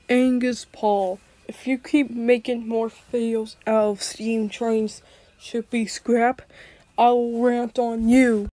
Angus Paul, if you keep making more videos out of steam trains should be scrap, I will rant on you.